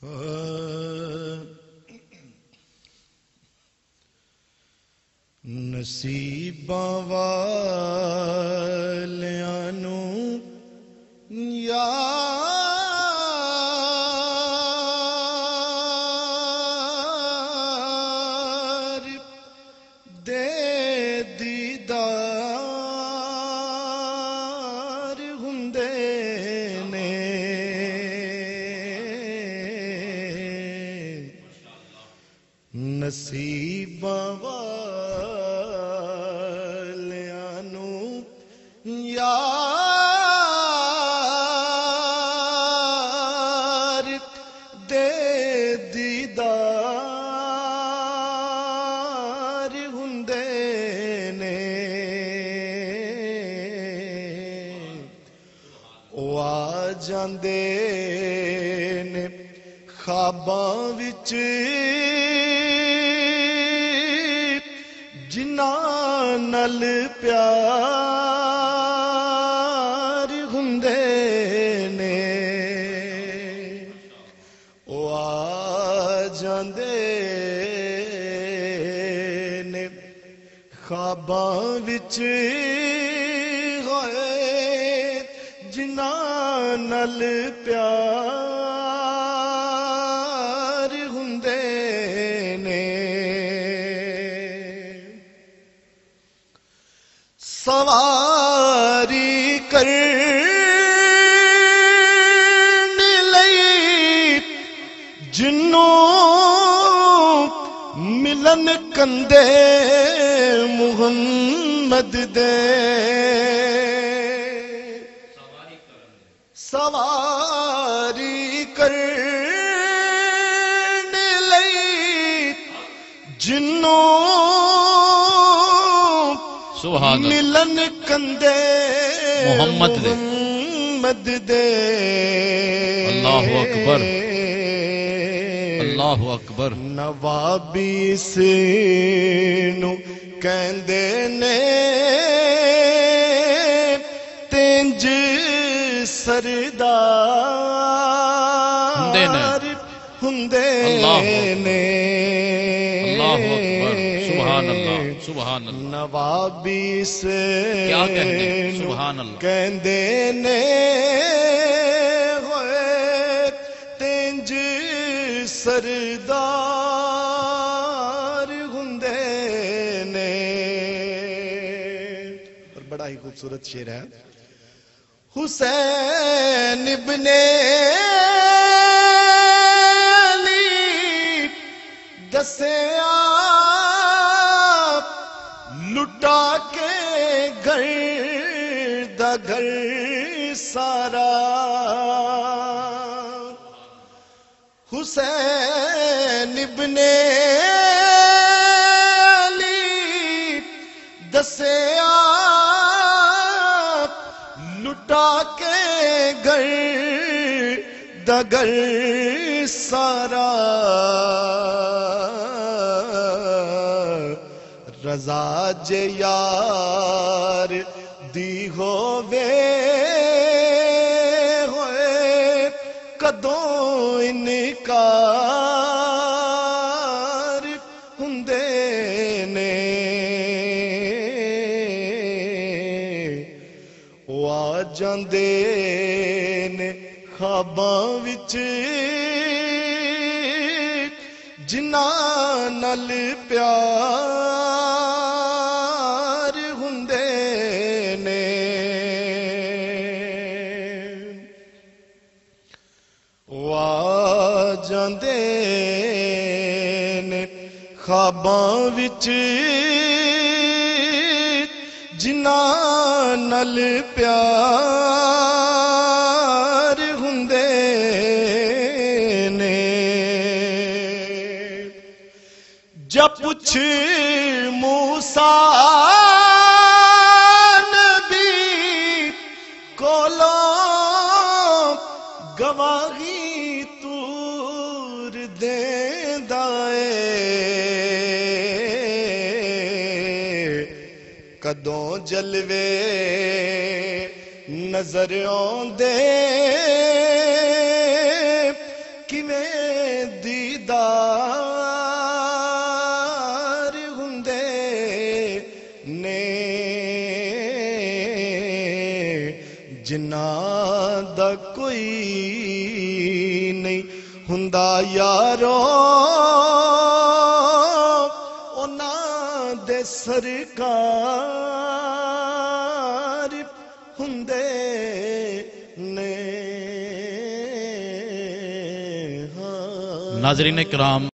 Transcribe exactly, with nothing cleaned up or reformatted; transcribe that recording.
نصیباں والیاں نوں یار دے دیدار ہوندے نے نصیباں والیاں نوں یار دے دیدار ہوندے نے او آ جاندے نے خواباں وچ جنہاں نال پیار ہوندے نے او آ جاندے نے خواباں وچ ہوئے جنہاں نال پیار ہوندے نے سواری کرنے لئی جنوں ملن کندے محمد دے سواری کرنے لئی جنوں ملن کندے محمد دے محمد دے اللہ اکبر اللہ اکبر نوابی نو کہندے نے تینج سردار ہوندے نے اللہ اکبر سبحان اللہ سبحان اللہ نوابی سے کیا کہندے سبحان اللہ کہندے نے ہوئے تینج سردار ہوندے نے اور بڑا ہی خوبصورت شعر ہے حسین ابن علی دسے آپ لٹا کے گھر دا گھر سارا حسین ابن علی دسے آپ لٹا کے گھر دا گھر سارا رضا جے یار دی ہووے ہوئے کدوں انکار ہوندے نے او آ جاندے نے خواباں وچ جنہاں نال پیار ہوندے نے او آ جاندے نے خواباں وچ جنہاں نال پیار ہوندے نے جب پوچھ موسیٰ نبی کولوں گواہی تور دیندا اے کدوں جلوے نظر آندے کیویں ਦੀਦਾਰ ਹੁੰਦੇ ਨੇ ਜਿਨ੍ਹਾਂ ਦਾ ਕੋਈ ਨਹੀਂ ਹੁੰਦਾ ਯਾਰੋ ਉਹਨਾਂ ਦੇ ਸਰਕਾਰ ਹੁੰਦੇ ਨੇ ناظرین کرام